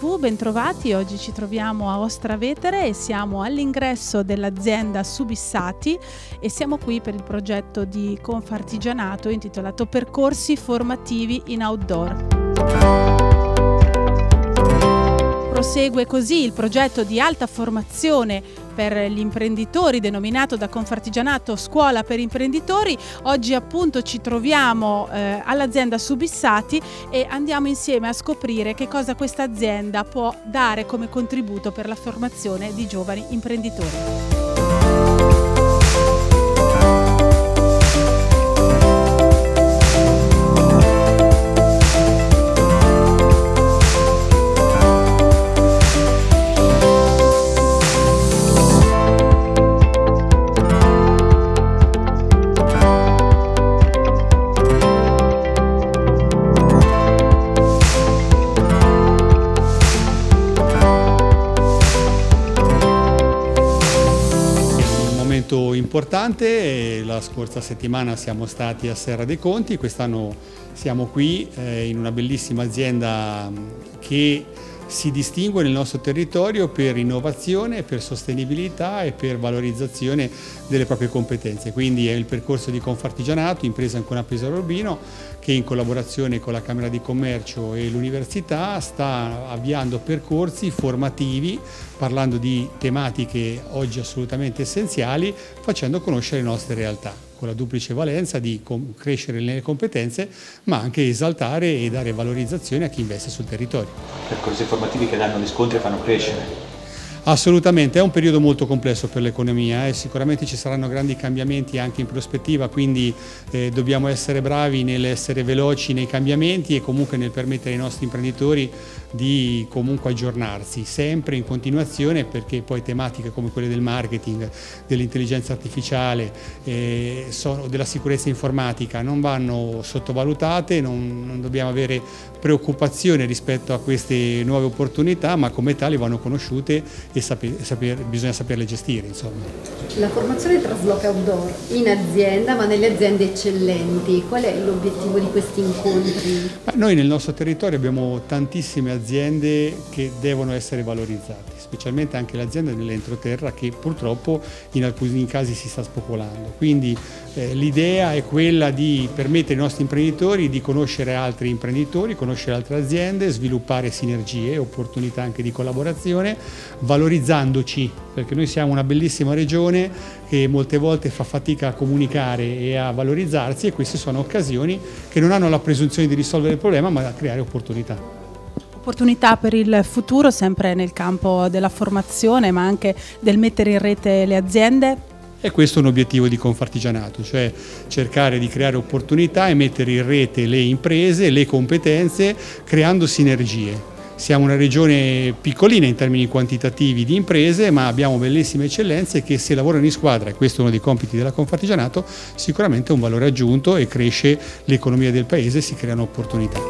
TV, bentrovati. Oggi ci troviamo a Ostra Vetere e siamo all'ingresso dell'azienda Subissati e siamo qui per il progetto di Confartigianato intitolato Percorsi formativi in outdoor. Prosegue così il progetto di alta formazione per gli imprenditori denominato da Confartigianato Scuola per Imprenditori. Oggi appunto ci troviamo all'azienda Subissati e andiamo insieme a scoprire che cosa questa azienda può dare come contributo per la formazione di giovani imprenditori. Importante, la scorsa settimana siamo stati a Serra dei Conti, quest'anno siamo qui in una bellissima azienda che si distingue nel nostro territorio per innovazione, per sostenibilità e per valorizzazione delle proprie competenze. Quindi è il percorso di Confartigianato, impresa ancora a Pesaro Urbino, che in collaborazione con la Camera di Commercio e l'Università sta avviando percorsi formativi parlando di tematiche oggi assolutamente essenziali, facendo conoscere le nostre realtà, con la duplice valenza di crescere nelle competenze, ma anche esaltare e dare valorizzazione a chi investe sul territorio. Percorsi formativi che danno riscontri e fanno crescere. Assolutamente, è un periodo molto complesso per l'economia e sicuramente ci saranno grandi cambiamenti anche in prospettiva, quindi dobbiamo essere bravi nell'essere veloci nei cambiamenti e comunque nel permettere ai nostri imprenditori di comunque aggiornarsi sempre in continuazione, perché poi tematiche come quelle del marketing, dell'intelligenza artificiale, della sicurezza informatica non vanno sottovalutate, non dobbiamo avere preoccupazione rispetto a queste nuove opportunità, ma come tali vanno conosciute e bisogna saperle gestire, insomma. La formazione trasloca outdoor in azienda, ma nelle aziende eccellenti. Qual è l'obiettivo di questi incontri? Noi nel nostro territorio abbiamo tantissime aziende che devono essere valorizzate, specialmente anche l'azienda dell'entroterra che purtroppo in alcuni casi si sta spopolando. Quindi l'idea è quella di permettere ai nostri imprenditori di conoscere altri imprenditori, conoscere altre aziende, sviluppare sinergie, opportunità anche di collaborazione, valorizzandoci, perché noi siamo una bellissima regione che molte volte fa fatica a comunicare e a valorizzarsi, e queste sono occasioni che non hanno la presunzione di risolvere il problema, ma da creare opportunità. Opportunità per il futuro sempre nel campo della formazione, ma anche del mettere in rete le aziende? E questo è un obiettivo di Confartigianato, cioè cercare di creare opportunità e mettere in rete le imprese, le competenze, creando sinergie. Siamo una regione piccolina in termini quantitativi di imprese, ma abbiamo bellissime eccellenze che, se lavorano in squadra, e questo è uno dei compiti della Confartigianato, sicuramente è un valore aggiunto e cresce l'economia del paese e si creano opportunità.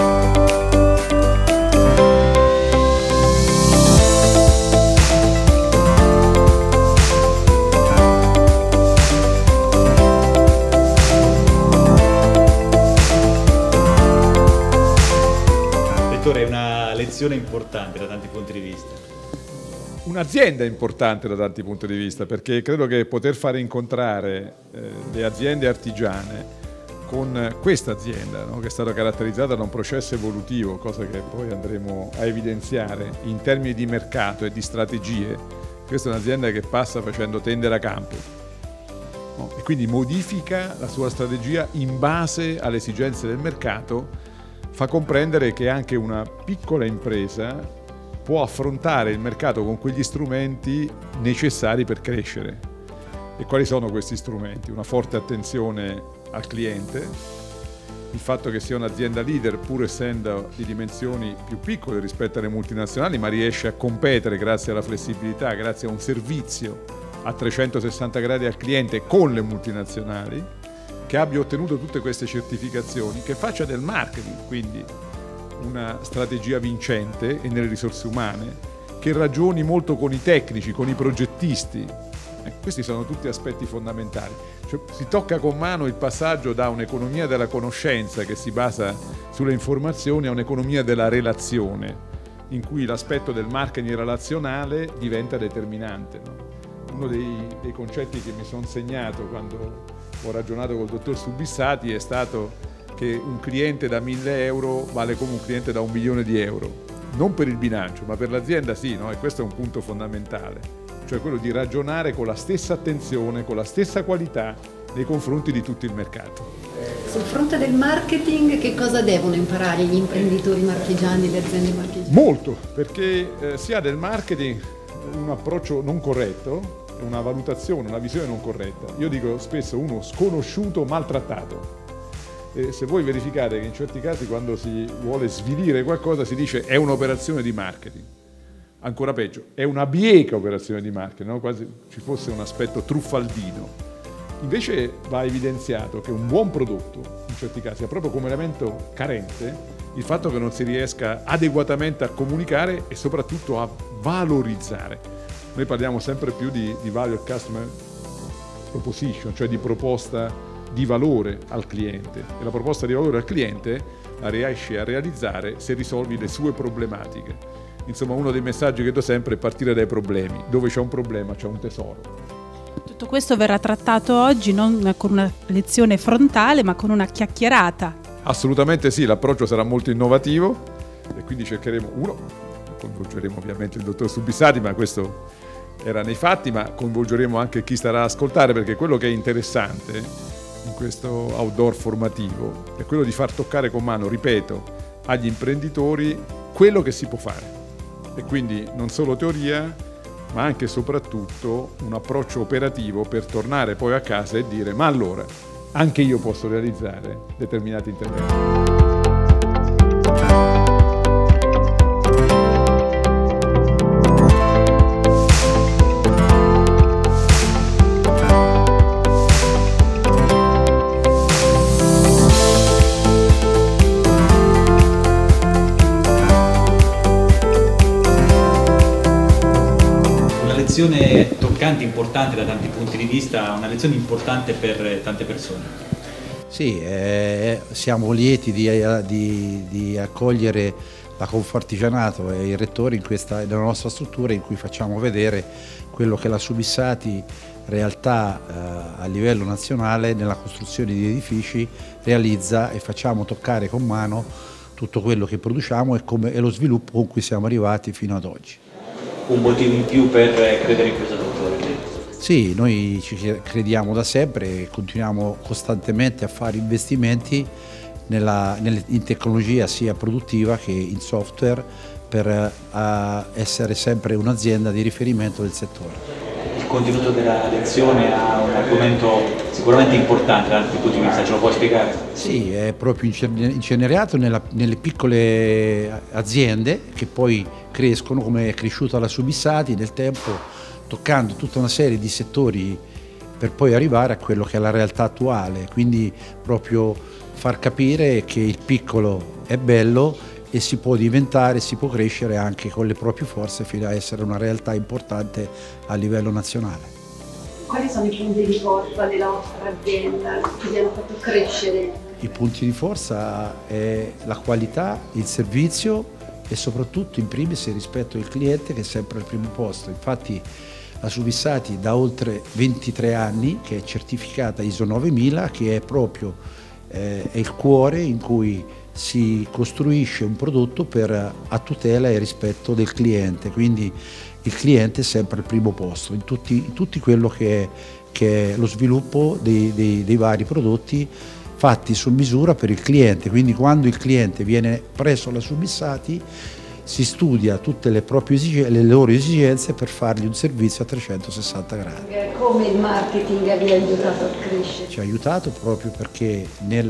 È una lezione importante da tanti punti di vista. Un'azienda importante da tanti punti di vista, perché credo che poter fare incontrare le aziende artigiane con questa azienda, no, che è stata caratterizzata da un processo evolutivo, cosa che poi andremo a evidenziare in termini di mercato e di strategie. Questa è un'azienda che passa facendo tender a campo, no, e quindi modifica la sua strategia in base alle esigenze del mercato. Fa comprendere che anche una piccola impresa può affrontare il mercato con quegli strumenti necessari per crescere. E quali sono questi strumenti? Una forte attenzione al cliente, il fatto che sia un'azienda leader pur essendo di dimensioni più piccole rispetto alle multinazionali, ma riesce a competere grazie alla flessibilità, grazie a un servizio a 360 gradi al cliente con le multinazionali, che abbia ottenuto tutte queste certificazioni, che faccia del marketing, quindi una strategia vincente e nelle risorse umane, che ragioni molto con i tecnici, con i progettisti. Questi sono tutti aspetti fondamentali. Cioè, si tocca con mano il passaggio da un'economia della conoscenza che si basa sulle informazioni a un'economia della relazione, in cui l'aspetto del marketing relazionale diventa determinante, no? Uno dei concetti che mi sono segnato quando ho ragionato col dottor Subissati è stato che un cliente da 1.000 euro vale come un cliente da 1 milione di euro, non per il bilancio ma per l'azienda sì, no? E questo è un punto fondamentale, cioè quello di ragionare con la stessa attenzione, con la stessa qualità nei confronti di tutto il mercato. Sul fronte del marketing che cosa devono imparare gli imprenditori marchigiani, le aziende marchigiane? Molto, perché si ha del marketing un approccio non corretto, una valutazione, una visione non corretta. Io dico spesso uno sconosciuto maltrattato. E se voi verificate che in certi casi quando si vuole svilire qualcosa si dice è un'operazione di marketing. Ancora peggio, è una bieca operazione di marketing, no? Quasi ci fosse un aspetto truffaldino. Invece va evidenziato che un buon prodotto, in certi casi, ha proprio come elemento carente il fatto che non si riesca adeguatamente a comunicare e soprattutto a valorizzare. Noi parliamo sempre più di value customer proposition, cioè di proposta di valore al cliente. E la proposta di valore al cliente la riesci a realizzare se risolvi le sue problematiche. Insomma, uno dei messaggi che do sempre è partire dai problemi. Dove c'è un problema c'è un tesoro. Tutto questo verrà trattato oggi non con una lezione frontale ma con una chiacchierata. Assolutamente sì, l'approccio sarà molto innovativo e quindi cercheremo, coinvolgeremo ovviamente il dottor Subissati, ma questo era nei fatti, ma coinvolgeremo anche chi starà a ascoltare, perché quello che è interessante in questo outdoor formativo è quello di far toccare con mano, ripeto, agli imprenditori quello che si può fare e quindi non solo teoria ma anche e soprattutto un approccio operativo per tornare poi a casa e dire ma allora anche io posso realizzare determinati interventi. Lezione toccante, importante da tanti punti di vista, una lezione importante per tante persone. Sì, siamo lieti di accogliere la Confartigianato e il Rettore nella nostra struttura in cui facciamo vedere quello che la Subissati realtà a livello nazionale nella costruzione di edifici realizza e facciamo toccare con mano tutto quello che produciamo e lo sviluppo con cui siamo arrivati fino ad oggi. Un motivo in più per credere in questo settore? Sì, noi ci crediamo da sempre e continuiamo costantemente a fare investimenti in tecnologia sia produttiva che in software per essere sempre un'azienda di riferimento del settore. Il contenuto della lezione ha un argomento sicuramente importante da altri punti di vista, ce lo puoi spiegare? Sì, è proprio inceneriato nelle piccole aziende che poi crescono, come è cresciuta la Subissati nel tempo, toccando tutta una serie di settori per poi arrivare a quello che è la realtà attuale, quindi proprio far capire che il piccolo è bello e si può diventare, si può crescere anche con le proprie forze fino a essere una realtà importante a livello nazionale. Quali sono i punti di forza della vostra azienda che vi hanno fatto crescere? I punti di forza è la qualità, il servizio e soprattutto in primis il rispetto del cliente, che è sempre al primo posto. Infatti la Subissati da oltre 23 anni che è certificata ISO 9000, che è proprio è il cuore in cui si costruisce un prodotto a tutela e rispetto del cliente, quindi il cliente è sempre al primo posto in tutti quello che è lo sviluppo dei vari prodotti fatti su misura per il cliente. Quindi quando il cliente viene presso la Subissati si studia tutte le loro esigenze per fargli un servizio a 360 gradi. Come il marketing vi ha aiutato a crescere? Ci ha aiutato proprio perché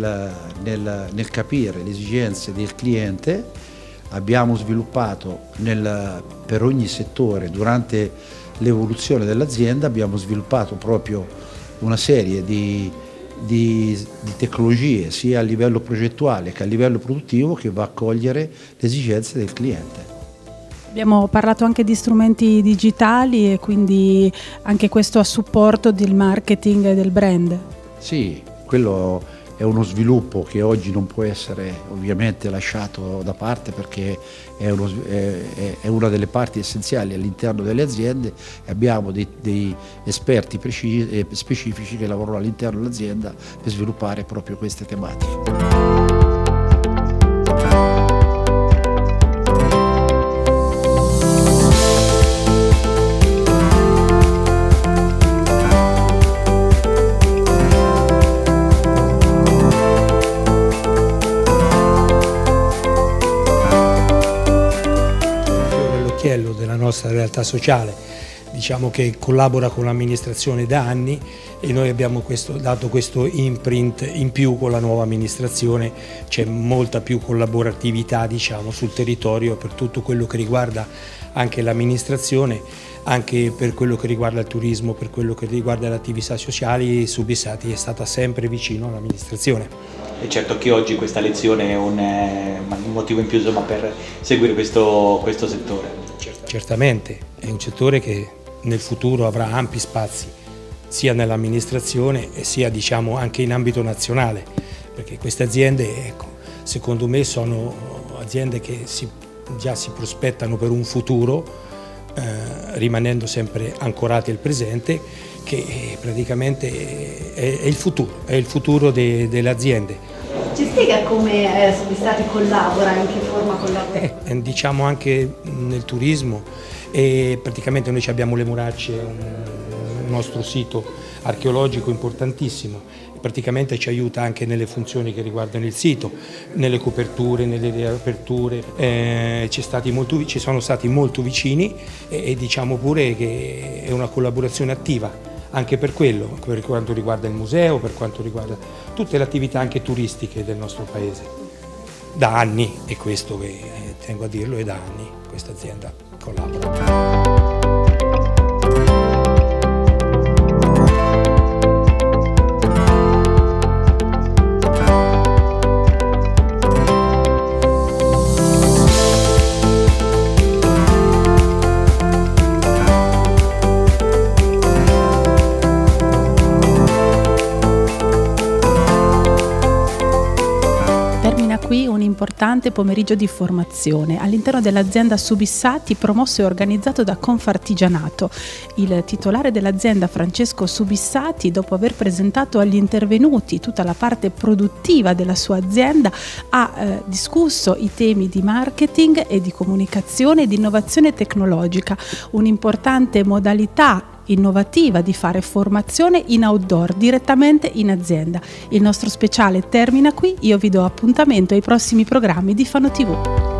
nel capire le esigenze del cliente abbiamo sviluppato per ogni settore, durante l'evoluzione dell'azienda, abbiamo sviluppato proprio una serie di tecnologie sia a livello progettuale che a livello produttivo che va a cogliere le esigenze del cliente. Abbiamo parlato anche di strumenti digitali e quindi anche questo a supporto del marketing e del brand. Sì, quello è uno sviluppo che oggi non può essere ovviamente lasciato da parte, perché è una delle parti essenziali all'interno delle aziende, e abbiamo dei esperti specifici che lavorano all'interno dell'azienda per sviluppare proprio queste tematiche. Della nostra realtà sociale, diciamo che collabora con l'amministrazione da anni, e noi abbiamo dato questo imprint in più con la nuova amministrazione. C'è molta più collaboratività, diciamo, sul territorio per tutto quello che riguarda anche l'amministrazione, anche per quello che riguarda il turismo, per quello che riguarda le attività sociali. Subissati è stata sempre vicino all'amministrazione. E certo che oggi questa lezione è un motivo in più, insomma, per seguire questo settore. Certamente, è un settore che nel futuro avrà ampi spazi, sia nell'amministrazione e sia, diciamo, anche in ambito nazionale, perché queste aziende, ecco, secondo me sono aziende che già si prospettano per un futuro, rimanendo sempre ancorati al presente, che praticamente è il futuro delle aziende. Ci spiega come Subissati collabora, in che forma collabora? Diciamo anche nel turismo, e praticamente noi abbiamo le Muracce, un nostro sito archeologico importantissimo, praticamente ci aiuta anche nelle funzioni che riguardano il sito, nelle coperture, nelle riaperture, ci sono stati molto vicini, e diciamo pure che è una collaborazione attiva. Anche per quello, per quanto riguarda il museo, per quanto riguarda tutte le attività anche turistiche del nostro paese. Da anni, e questo che tengo a dirlo, è da anni questa azienda collabora. Qui un importante pomeriggio di formazione all'interno dell'azienda Subissati, promosso e organizzato da Confartigianato. Il titolare dell'azienda, Francesco Subissati, dopo aver presentato agli intervenuti tutta la parte produttiva della sua azienda, ha discusso i temi di marketing e di comunicazione e di innovazione tecnologica, un'importante modalità innovativa di fare formazione in outdoor direttamente in azienda. Il nostro speciale termina qui, io vi do appuntamento ai prossimi programmi di Fano TV.